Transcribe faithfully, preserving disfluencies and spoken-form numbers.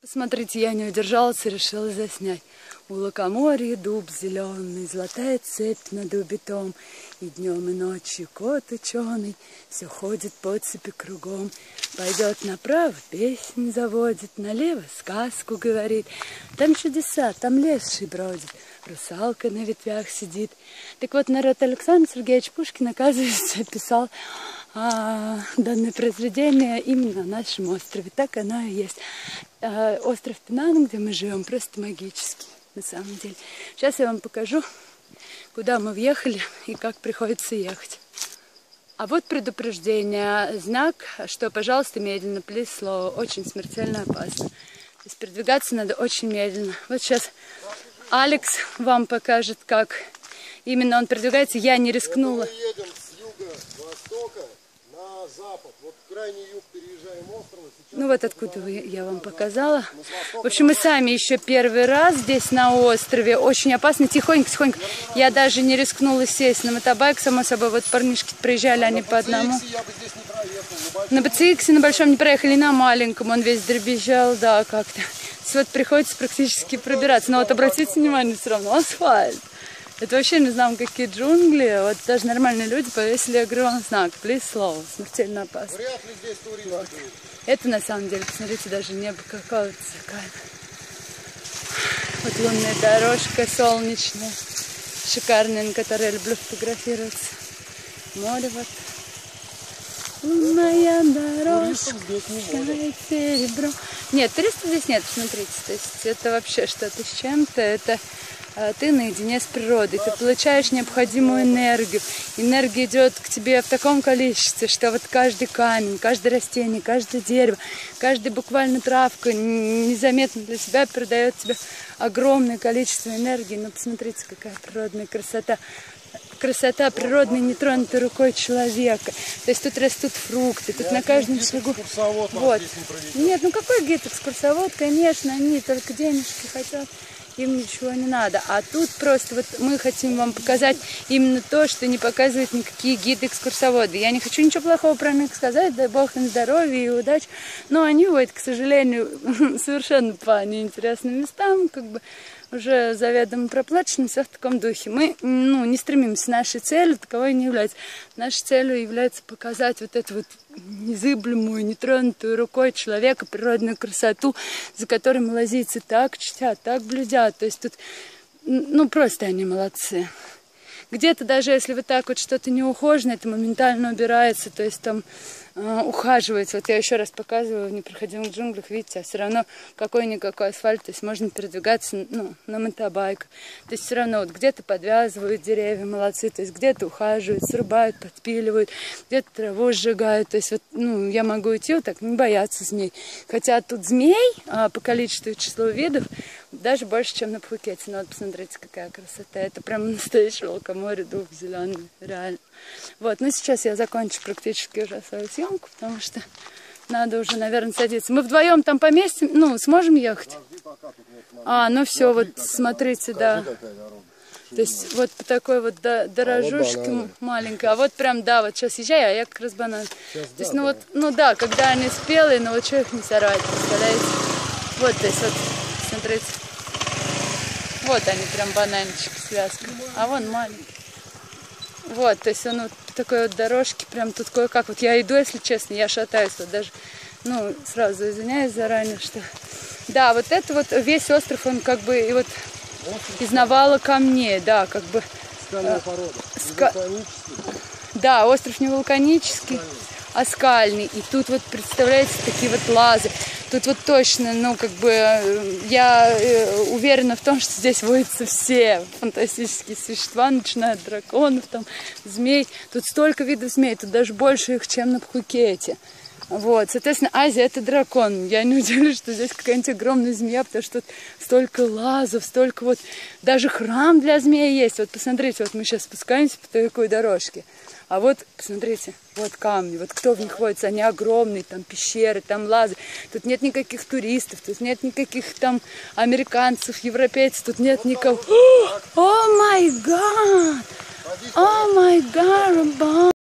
Смотрите, я не удержалась и решила заснять. У лукоморья дуб зеленый, золотая цепь над убитом, и днем и ночью кот ученый все ходит по цепи кругом. Пойдет направо, песнь заводит, налево сказку говорит. Там чудеса, там леший бродит, русалка на ветвях сидит. Так вот, народ, Александр Сергеевич Пушкин, оказывается, писал а, данное произведение именно на нашем острове. Так оно и есть. А, остров Пенанг, где мы живем, просто магический. На самом деле. Сейчас я вам покажу, куда мы въехали и как приходится ехать. А вот предупреждение, знак, что, пожалуйста, медленно, please slow, очень смертельно опасно. То есть передвигаться надо очень медленно. Вот сейчас Алекс вам покажет, как именно он передвигается. Я не рискнула. Мы едем с юга-востока на запад. Вот крайний юг переезжаем остров. Ну вот откуда вы, я вам показала. В общем, мы сами еще первый раз здесь на острове. Очень опасно. Тихонько, тихонько. Я даже не рискнула сесть на мотобайк, само собой. Вот парнишки проезжали, они по одному. На бэ цэ иксе на большом не проехали, на маленьком. Он весь дребезжал, да, как-то. Вот приходится практически пробираться. Но вот обратите внимание, все равно асфальт. Это вообще не знаю, какие джунгли. Вот даже нормальные люди повесили огромный знак. Please slow. Смертельно опасно. Вряд ли здесь туристы вот. Это на самом деле, посмотрите, даже небо какое цикает. Вот лунная дорожка солнечная, шикарная, на которой я люблю фотографироваться. Море вот. Лунная дорожка, серебро. Нет, туристов здесь нет, посмотрите. То есть это вообще что-то с чем-то. Это ты наедине с природой, ты получаешь необходимую энергию. Энергия идет к тебе в таком количестве, что вот каждый камень, каждое растение, каждое дерево, каждая буквально травка незаметно для себя передает тебе огромное количество энергии. Но посмотрите, какая природная красота. Красота природной, нетронутой рукой человека. То есть тут растут фрукты, тут Я на каждом шагу. Вот. Не Нет, ну какой гид экскурсовод, конечно, они только денежки хотят. Им ничего не надо. А тут просто вот мы хотим вам показать именно то, что не показывают никакие гиды-экскурсоводы. Я не хочу ничего плохого про них сказать, дай бог им здоровья и удачи. Но они водят, к сожалению, совершенно по неинтересным местам, как бы уже заведомо проплачено, все в таком духе. Мы ну, не стремимся, нашей целью таковой не является. Нашей целью является показать вот эту вот незыблемую, нетронутую рукой человека природную красоту, за которой малазийцы так чтят, так блюдят. То есть тут, ну, просто они молодцы. Где-то даже если вот так вот что-то неухоженное, это моментально убирается, то есть там э, ухаживается. Вот я еще раз показываю в непроходимых джунглях, видите, а все равно какой-никакой асфальт, то есть можно передвигаться ну, на мотобайках. То есть все равно вот где-то подвязывают деревья, молодцы, то есть где-то ухаживают, срубают, подпиливают, где-то траву сжигают. То есть вот, ну, я могу идти вот так, не бояться змей. Хотя тут змей а, по количеству и числу видов даже больше, чем на Пхукете. Ну вот посмотрите, какая красота. Это прям настоящий лукоморье, дуб зеленый, реально. Вот, ну сейчас я закончу практически уже свою съемку, потому что надо уже, наверное, садиться. Мы вдвоем там поместим, ну, сможем ехать? А, ну все, вот смотрите, да. То есть вот по такой вот дорожушке маленькой. А вот прям, да, вот сейчас езжай, а я как раз банан. То есть, ну вот, ну да, когда они спелые, ну вот что их не сорвать, представляете? Вот, то есть вот, смотрите. Вот они прям бананчики, связка. А вон маленький. Вот, то есть он вот по такой вот дорожке, прям тут кое-как. Вот я иду, если честно, я шатаюсь вот даже, ну, сразу извиняюсь заранее, что... Да, вот это вот весь остров, он как бы, и вот из навала камней, да, как бы... Скальная порода. Ска... Да, остров не вулканический, а скальный. И тут вот, представляете, такие вот лазы. Тут вот точно, ну, как бы, я уверена в том, что здесь водятся все фантастические существа, начиная от драконов, там, змей. Тут столько видов змей, тут даже больше их, чем на Пхукете. Вот, соответственно, Азия — это дракон. Я не удивлюсь, что здесь какая-нибудь огромная змея, потому что тут столько лазов, столько вот, даже храм для змеи есть. Вот посмотрите, вот мы сейчас спускаемся по такой дорожке. А вот, посмотрите, вот камни, вот кто в них водится, они огромные, там пещеры, там лазы. Тут нет никаких туристов, тут нет никаких там американцев, европейцев, тут нет никого. О май гад! О май гад!